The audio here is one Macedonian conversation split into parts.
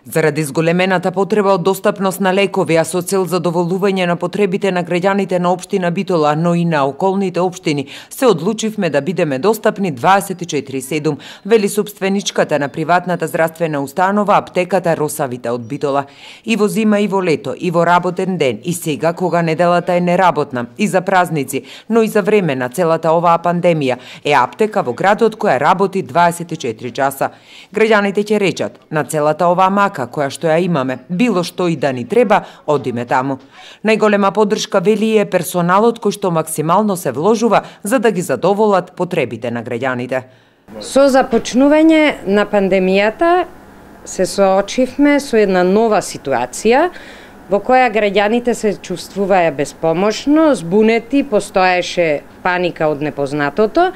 Заради зголемената потреба од достапност на лекови, а со цел задоволување на потребите на граѓаните на општина Битола, но и на околните општини, се одлучивме да бидеме достапни 24/7, вели собственичката на приватната здравствена установа аптеката Росавита од Битола. И во зима, и во лето, и во работен ден, и сега кога неделата е неработна, и за празници, но и за време на целата оваа пандемија, е аптека во градот која работи 24 часа. Граѓаните ќе речат, на целата оваа мака која што ја имаме, било што и да ни треба, одиме таму. Најголема поддршка, вели, е персоналот кој што максимално се вложува за да ги задоволат потребите на граѓаните. Со започнување на пандемијата се соочивме со една нова ситуација во која граѓаните се чувствуваа безпомошно, збунети, постоеше паника од непознатото.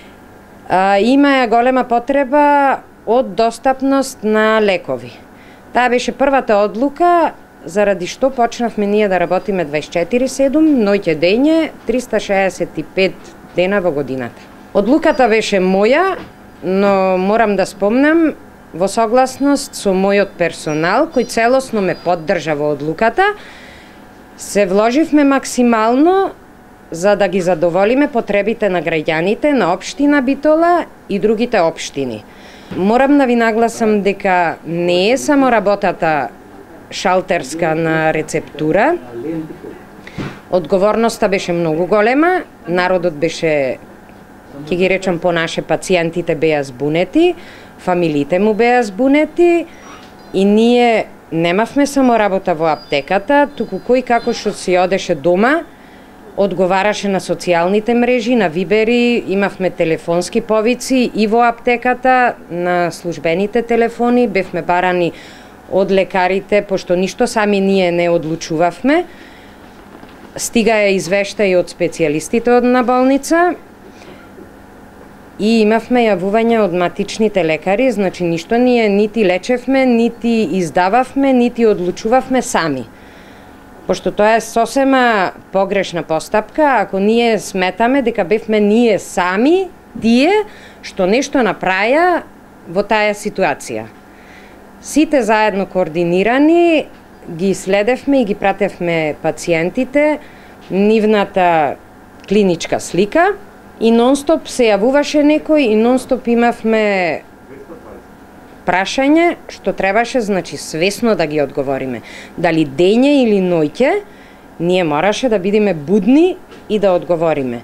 Има голема потреба од достапност на лекови. Таа беше првата одлука заради што почнавме ние да работиме 24/7, ноќе дење, 365 дена во годината. Одлуката беше моја, но морам да спомнам во согласност со мојот персонал кој целосно ме поддржа во одлуката, се вложивме максимално за да ги задоволиме потребите на граѓаните на општина Битола и другите општини. Морам да ви нагласам дека не е само работата шалтерска на рецептура. Одговорноста беше многу голема, народот беше, ќе ги речам по наше, пациентите беа збунети, фамилиите му беа збунети и ние немавме само работа во аптеката, туку кој како што си одеше дома, одговараше на социјалните мрежи, на вибери, имавме телефонски повици и во аптеката, на службените телефони, бевме барани од лекарите, пошто ништо сами ние не одлучувавме. Стигаја извештаи од специјалистите на болница и имавме јавување од матичните лекари, значи ништо ние нити лечевме, нити издававме, нити одлучувавме сами. Пошто тоа е сосема погрешна постапка, ако ние сметаме дека бевме ние сами, тие што нешто направија во таа ситуација. Сите заедно координирани ги следевме и ги пратевме пациентите, нивната клиничка слика и нонстоп се јавуваше некој и нонстоп имавме прашање што требаше, значи, свесно да ги одговориме. Дали дење или ноќе, ние мораше да бидеме будни и да одговориме.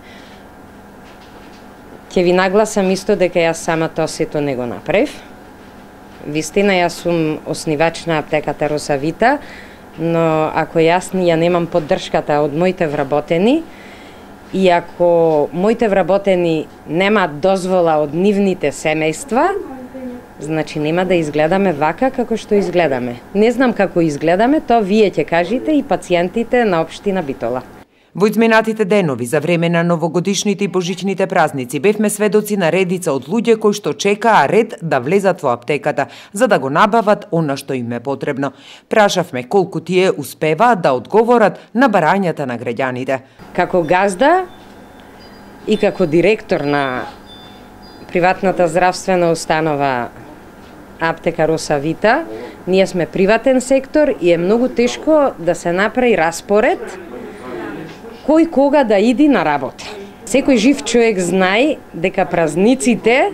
Ќе ви нагласам исто дека јас сама тоа сето не го направив. Вистина, јас сум оснивач на аптеката Росавита, но ако јас ја немам поддршката од моите вработени и ако моите вработени немаат дозвола од нивните семејства, значи нема да изгледаме вака како што изгледаме. Не знам како изгледаме, тоа вие ќе кажете и пациентите на општина Битола. Во изминатите денови, за време на новогодишните и божичните празници, бевме сведоци на редица од луѓе кои што чекаа ред да влезат во аптеката, за да го набават она што им е потребно. Прашавме колку тие успеваат да одговорат на барањата на граѓаните. Како газда и како директор на приватната здравствена установа аптека Росавита, ние сме приватен сектор и е многу тешко да се направи распоред кој кога да иди на работа. Секој жив човек знае дека празниците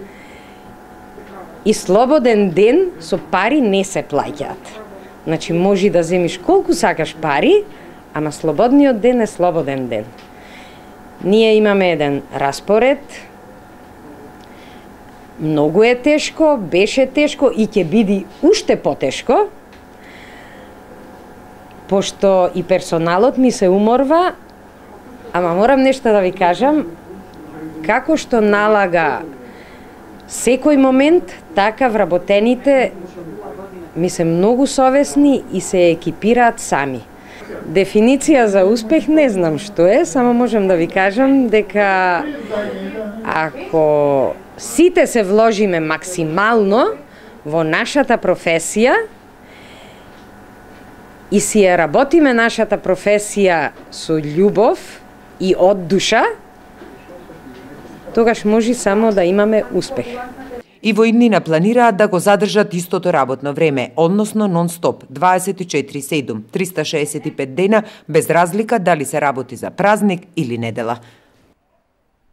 и слободен ден со пари не се плаќаат. Значи може да земиш колку сакаш пари, ама слободниот ден е слободен ден. Ние имаме еден распоред. Многу е тешко, беше тешко и ќе биде уште потешко, пошто и персоналот ми се уморва, ама морам нешто да ви кажам, како што налага секој момент, така вработените ми се многу совесни и се екипираат сами. Дефиниција за успех не знам што е, само можам да ви кажам дека ако сите се вложиме максимално во нашата професија и си ја работиме нашата професија со љубов и од душа, тогаш може само да имаме успех. и во иднина планираат да го задржат истото работно време, односно нон-стоп, 24/7, 365 дена, без разлика дали се работи за празник или недела.